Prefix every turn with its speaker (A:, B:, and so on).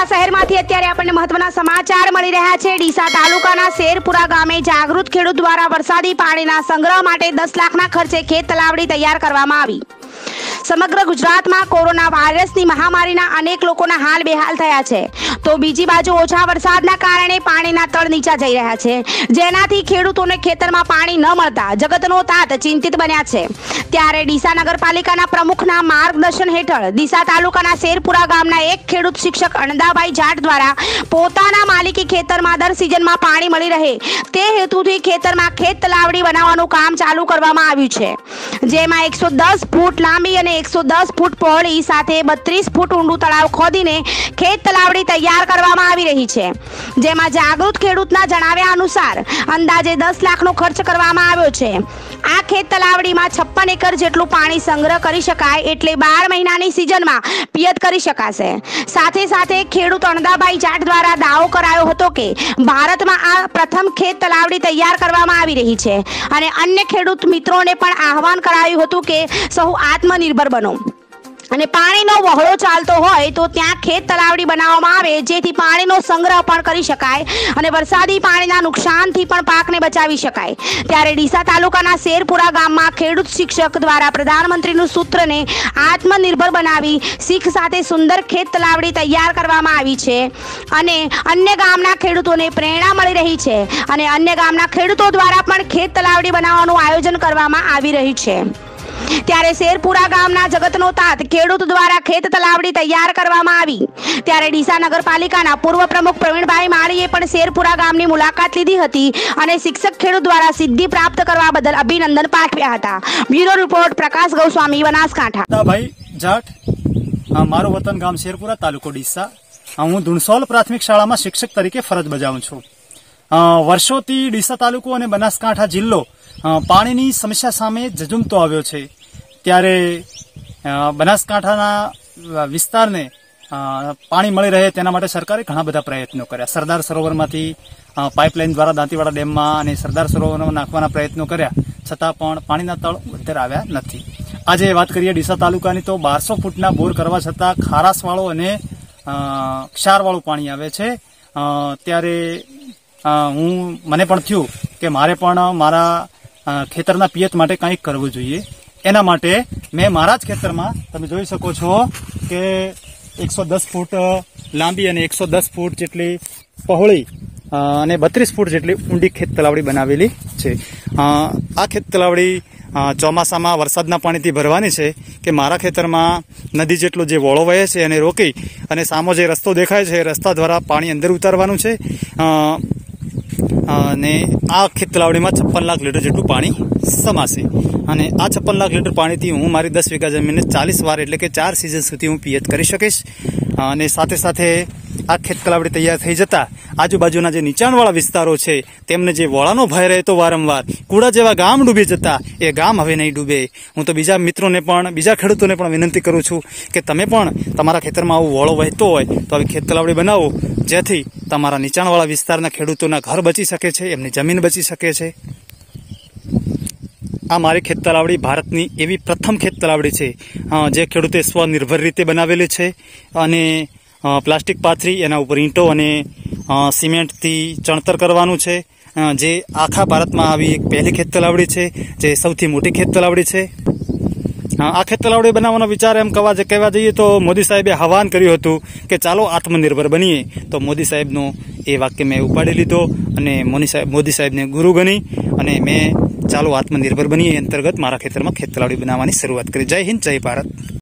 A: ડીસા શહેરમાંથી અત્યારે આપણને મહત્વના સમાચાર મળી રહ્યા છે। ડીસા તાલુકાના શેરપુરા ગામે જાગૃત ખેડૂત દ્વારા વરસાદી પાણીના સંગ્રહ માટે 10 લાખના ખર્ચે ખેત તલાવડી તૈયાર કરવામાં આવી। સમગ્ર ગુજરાતમાં કોરોના વાયરસની મહામારીના અનેક લોકોના હાલ બેહાલ થયા છે, તો બીજી બાજુ ઓછા વરસાદના કારણે પાણીના તળ નીચા જઈ રહ્યા છે, જેનાથી ખેડૂતોને ખેતરમાં પાણી ન મળતા જગતનો તાત ચિંતિત બન્યા છે। ત્યારે ડીસા નગરપાલિકાના પ્રમુખના માર્ગદર્શન હેઠળ ડીસા તાલુકાના શેરપુરા ગામના એક ખેડૂત શિક્ષક અણદાભાઈ જાટ દ્વારા પોતાના માલિકી ખેતરમાં દર સિઝનમાં પાણી મળી રહે તે હેતુથી ખેતરમાં ખેત તલાવડી બનાવવાનું કામ ચાલુ કરવામાં આવ્યું છે, જેમાં 110 ફૂટ લાંબી અને 110 ફૂટ પહોળી સાથે 32 ફૂટ ઊંડું તળાવ ખોદીને ખેત તલાવડી તૈયાર કરવામાં આવી રહી છે, જેમાં જાગૃત ખેડૂતના જણાવ્યા અનુસાર અંદાજે 10 લાખનો ખર્ચ કરવામાં આવ્યો છે। આ ખેત તલાવડીમાં 56 એકર જેટલું પાણી સંગ્રહ કરી શકાય એટલે 12 મહિનાની સિઝનમાં પિયત કરી શકાશે। સાથે સાથે ખેડૂત અણદાભાઈ જાટ દ્વારા દાવો કરાયો હતો કે ભારતમાં આ પ્રથમ ખેત તલાવડી તૈયાર કરવામાં આવી રહી છે અને અન્ય ખેડૂત મિત્રોને પણ આહવાન કરાયું હતું કે સૌ આત્મનિર્ભર બનો અને પાણીનો વહેણો ચાલતો હોય તો ત્યાં ખેત તલાવડી બનાવવામાં આવે, જેથી પાણીનો સંગ્રહ પણ કરી શકાય અને વરસાદી પાણીના નુકસાનથી પણ પાકને બચાવી શકાય। ત્યારે ડીસા તાલુકાના શેરપુરા ગામમાં ખેડૂત શિક્ષક દ્વારા પ્રધાનમંત્રીનું સૂત્રને આત્મનિર્ભર બનાવી શીખ સાથે સુંદર ખેત તલાવડી તૈયાર કરવામાં આવી છે અને અન્ય ગામના ખેડૂતોને પ્રેરણા મળી રહી છે અને અન્ય ગામના ખેડૂતો દ્વારા પણ ખેત તલાવડી બનાવવાનું આયોજન કરવામાં આવી રહ્યું છે। ત્યારે શેરપુરા ગામના જગતનો તાત ખેડૂત દ્વારા ખેત તલાવડી તૈયાર કરવામાં આવી। ત્યારે ડીસા નગરપાલિકાના પૂર્વ પ્રમુખ પ્રવીણભાઈ માળીએ પણ શેરપુરા ગામની મુલાકાત લીધી હતી અને શિક્ષક ખેડૂત દ્વારા સિદ્ધિ પ્રાપ્ત કરવા બદલ અભિનંદન પાઠવ્યા હતા। Bureau report Prakash Goswami, Banaskantha.
B: ભાઈ જાટ, મારું વતન ગામ શેરપુરા, તાલુકો ડીસા। હું ધુણસોલ પ્રાથમિક શાળામાં શિક્ષક તરીકે ફરજ બજાવું છું। વર્ષોથી ડીસા તાલુકો અને બનાસકાંઠા જિલ્લો પાણીની સમસ્યા સામે ઝઝૂમતો આવ્યો છે। ત્યારે બનાસકાંઠાના વિસ્તારને પાણી મળી રહે તેના માટે સરકારે ઘણા બધા પ્રયત્નો કર્યા। સરદાર સરોવરમાંથી પાઇપલાઇન દ્વારા દાંતીવાડા ડેમમાં અને સરદાર સરોવરમાં નાખવાના પ્રયત્નો કર્યા, છતાં પણ પાણીના તળ ઉત્તર આવ્યા નથી। આજે વાત કરીએ ડીસા તાલુકાની તો 1200 ફૂટના બોર કરવા છતાં ખારાશવાળો અને ક્ષારવાળું પાણી આવે છે। ત્યારે મને પણ થયું કે મારે પણ મારા ખેતરના પિયત માટે કંઈક કરવું જોઈએ। એના માટે મેં મારા જ ખેતરમાં તમે જોઈ શકો છો કે 110 ફૂટ લાંબી અને 110 ફૂટ જેટલી પહોળી અને 32 ફૂટ જેટલી ઊંડી ખેત તલાવડી બનાવેલી છે। આ ખેત તલાવડી ચોમાસામાં વરસાદના પાણીથી ભરવાની છે કે મારા ખેતરમાં નદી જેટલો જે વોળો વહે છે એને રોકી અને સામો જે રસ્તો દેખાય છે એ રસ્તા દ્વારા પાણી અંદર ઉતારવાનું છે અને આ ખેત તલાવડીમાં 56 લાખ લીટર જેટલું પાણી સમાશે અને આ 56 લાખ લીટર પાણીથી હું મારી 10 વીઘા જમીનને 40 વાર એટલે કે 4 સિઝન સુધી હું પિયત કરી શકીશ। અને સાથે સાથે આ ખેત તલાવડી તૈયાર થઈ જતા આજુબાજુના જે નીચાણવાળા વિસ્તારો છે તેમને જે વોળાનો ભય રહેતો વારંવાર કુડા જેવા ગામ ડૂબી જતા એ ગામ હવે નહીં ડૂબે। હું તો બીજા મિત્રોને પણ બીજા ખેડૂતોને પણ વિનંતી કરું છું કે તમે પણ તમારા ખેતરમાં આવું વોળો વહેતો હોય તો આવી ખેત તલાવડી બનાવો, જેથી તમારા નીચાણવાળા વિસ્તારના ખેડૂતોના ઘર બચી શકે છે, એમની જમીન બચી શકે છે। આ મારી ખેત તલાવડી ભારતની એવી પ્રથમ ખેત તલાવડી છે જે ખેડૂતે સ્વનિર્ભર રીતે બનાવેલી છે અને પ્લાસ્ટિક પાથરી એના ઉપર ઈંટો અને સિમેન્ટથી ચણતર કરવાનું છે, જે આખા ભારતમાં આવી એક પહેલી ખેત તલાવડી છે, જે સૌથી મોટી ખેત તલાવડી છે। આ ખેત તલાવડી બનાવવાનો વિચાર એમ કહેવા જઈએ તો મોદી સાહેબે આહવાન કર્યું હતું કે ચાલો આત્મનિર્ભર બનીએ, તો મોદી સાહેબનો એ વાક્ય મેં ઉપાડી લીધો અને મોદી સાહેબને ગુરુ ગણી અને મેં ચાલો આત્મનિર્ભર બનીએ અંતર્ગત મારા ખેતરમાં ખેત તલાવડી બનાવવાની શરૂઆત કરી। જય હિન્દ, જય ભારત।